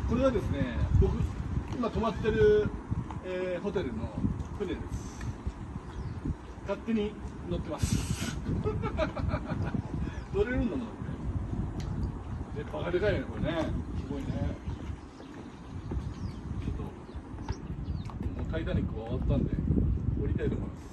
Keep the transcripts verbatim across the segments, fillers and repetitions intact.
これはですね、僕今泊まってる、えー、ホテルの船です。勝手に乗ってます乗れるんだもんね。でバカでかいよねこれね。すごいね。ちょっともうタイタニックは終わったんで降りたいと思います。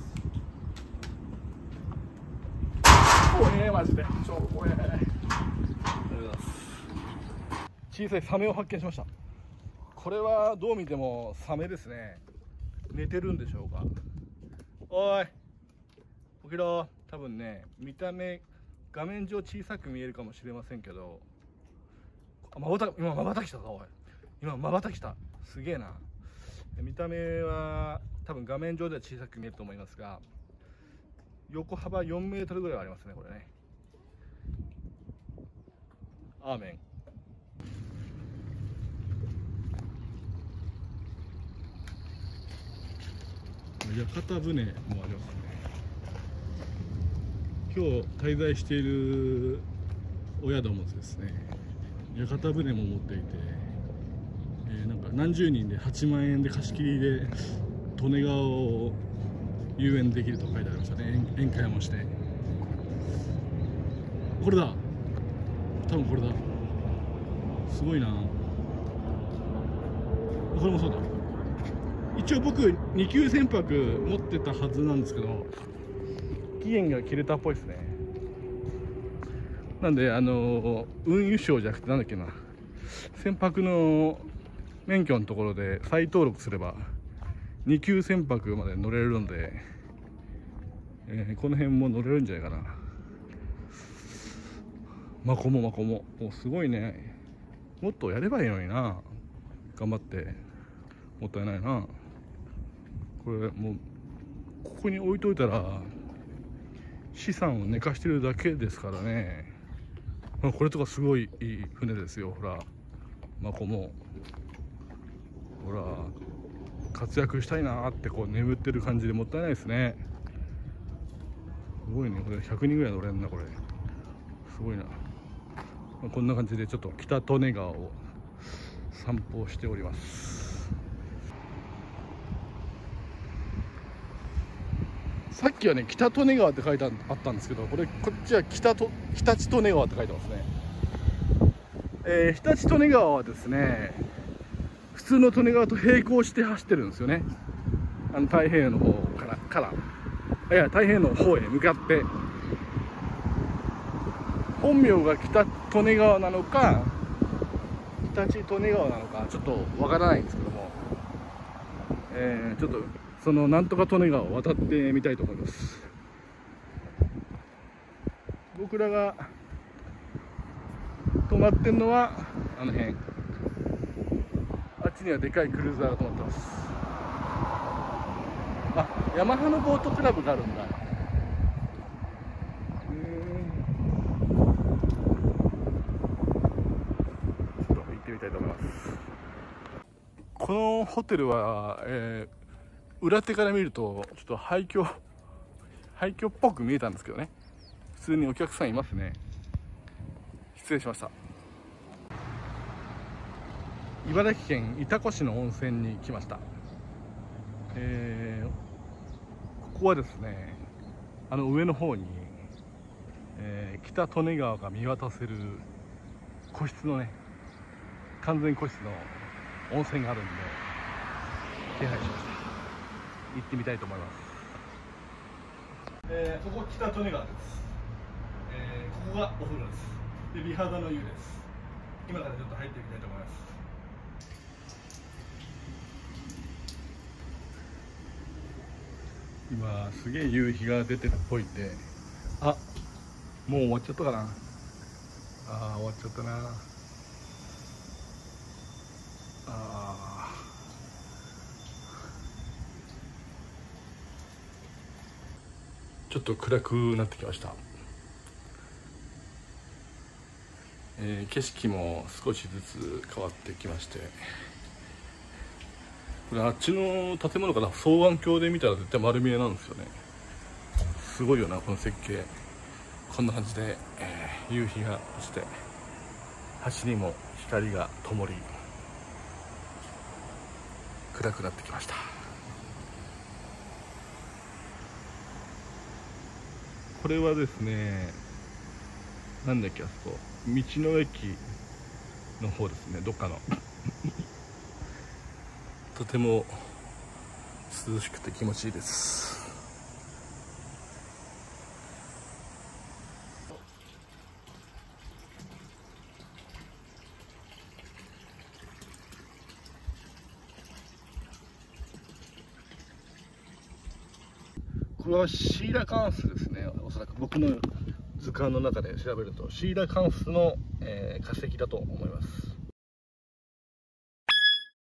怖えマジで超怖え。ありがとうございます。小さいサメを発見しました。これはどう見てもサメですね。寝てるんでしょうか。おい起きろ。多分ね、見た目画面上小さく見えるかもしれませんけど、あ、まばた今まばたきしたぞ。おい今まばたきした。すげえな。見た目は多分画面上では小さく見えると思いますが、横幅よんメートルぐらいはありますねこれね。アーメン。屋形船もありますね。今日滞在しているお宿もですね、屋形船も持っていて、えー、なんか何十人ではちまんえんで貸し切りで利根川を遊園できると書いてありましたね。宴会もして。これだ、多分これだ。すごいな。これもそうだ。一応僕に級船舶持ってたはずなんですけど、期限が切れたっぽいですね。なんであの運輸省じゃなくてなんだっけな、船舶の免許のところで再登録すればに級船舶まで乗れるので、えー、この辺も乗れるんじゃないかな。マコモマコモ、もうすごいね。もっとやればいいのにな。頑張って。もったいないな。これもうここに置いといたら資産を寝かしてるだけですからね。これとかすごいいい船ですよ。ほらマコモ、ほら活躍したいなってこう眠ってる感じでもったいないですね。すごいね。これひゃくにんぐらい乗れるんだこれ。すごいな。こんな感じでちょっと北利根川を散歩しております。さっきはね北利根川って書いてあったんですけど、これこっちは北と日立利根川って書いてますね。えー、日立利根川はですね、普通の利根川と並行して走ってるんですよね。あの太平洋の方からからいや太平洋の方へ向かって。本名が北利根川なのか日立利根川なのかちょっとわからないんですけども、えー、ちょっとそのなんとか利根川を渡ってみたいと思います。僕らが泊まってるのはあの辺。あっちにはでかいクルーザーが止まってます。あ、ヤマハのボートクラブがあるんだ。このホテルは、えー、裏手から見るとちょっと廃墟廃墟っぽく見えたんですけどね、普通にお客さんいますね。失礼しました。茨城県潮来市の温泉に来ました。えー、ここはですね、あの上の方に、えー、北利根川が見渡せる個室のね、完全個室の温泉があるんで手配しました。行ってみたいと思います。えー、ここ北利根川です。えー、ここがお風呂です。で美肌の湯です。今からちょっと入ってみたいと思います。今すげえ夕日が出てるっぽいんで、あ、もう終わっちゃったかな。あー終わっちゃったな。あちょっと暗くなってきました。えー、景色も少しずつ変わってきまして、これあっちの建物から双眼鏡で見たら絶対丸見えなんですよね。すごいよなこの設計。こんな感じで、えー、夕日が落ちて橋にも光が灯り、 暗くなってきました。これはですね、なんだっけ、あそこ道の駅の方ですね、どっかのとても涼しくて気持ちいいです。これはシーラカンスですね。おそらく僕の図鑑の中で調べるとシーラカンスの、えー、化石だと思います。